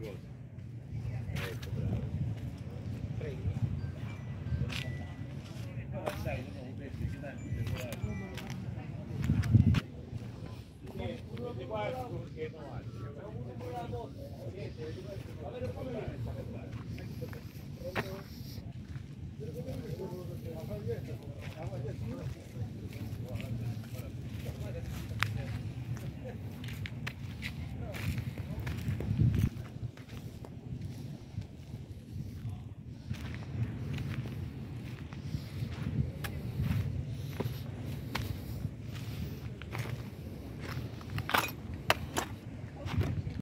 cose. Ecco, bravo. Prego. No, sai, sono questi finanti temporali. Guarda, che non